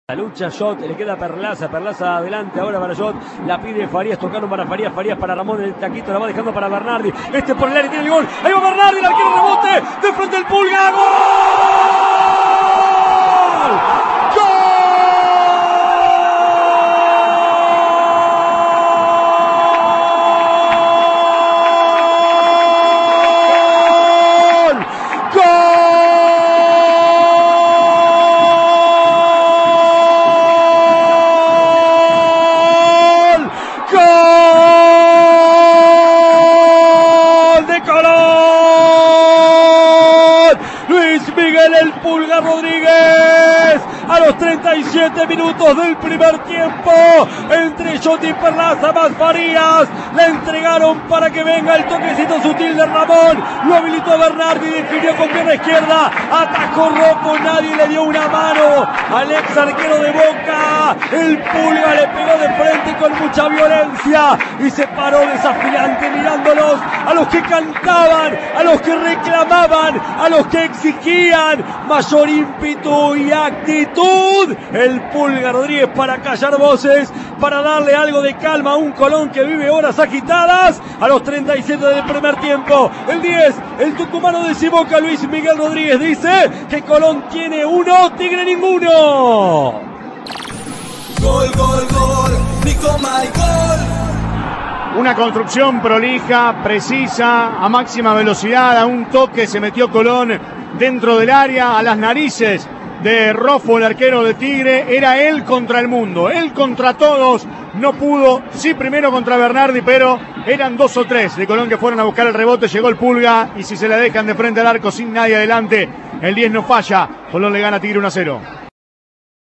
La lucha Shot, le queda Perlaza, Perlaza adelante ahora para Shot, la pide Farías, tocando para Farías, Farías para Ramón, el taquito la va dejando para Bernardi, por el área tiene el gol, ahí va Bernardi, el arquero rebote, de frente el Pulga, ¡gol! El Pulga Rodríguez a los 37 minutos del primer tiempo, entre Shot y Perlaza más Farías, le entregaron para que venga el toquecito sutil de Ramón, lo habilitó a Bernardi, definió con pierna izquierda, atajó Rocco, nadie le dio una mano al ex arquero de Boca, el Pulga le pegó de frente con mucha violencia y se paró desafiante mirándolos a los que cantaban, a los que reclamaban, a los que exigían mayor ímpetu y actitud. El Pulga Rodríguez para callar voces, para darle algo de calma a un Colón que vive horas agitadas. A los 37 del primer tiempo, el 10, el tucumano de Boca, Luis Miguel Rodríguez, dice que Colón tiene uno, Tigre ninguno. Gol, gol, gol, Nico Maicol. Una construcción prolija, precisa, a máxima velocidad, a un toque se metió Colón dentro del área, a las narices de Roffo, el arquero de Tigre. Era él contra el mundo, él contra todos. No pudo, sí primero contra Bernardi, pero eran 2 o 3 de Colón que fueron a buscar el rebote. Llegó el Pulga y si se la dejan de frente al arco sin nadie adelante, el 10 no falla. Colón le gana a Tigre 1-0.